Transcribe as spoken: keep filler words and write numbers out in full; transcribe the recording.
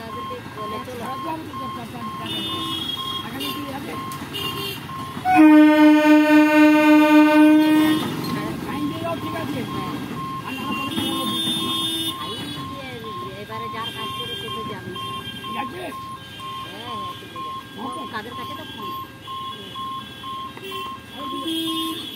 তাদেরকে বলে চলো আগামী কি হবে আইন দিলেও ঠিক আছে এবারে যার কাজ করে সে তো যাবে ঠিক আছে হ্যাঁ হ্যাঁ ঠিক আছে কাদের কাছে তো ফোন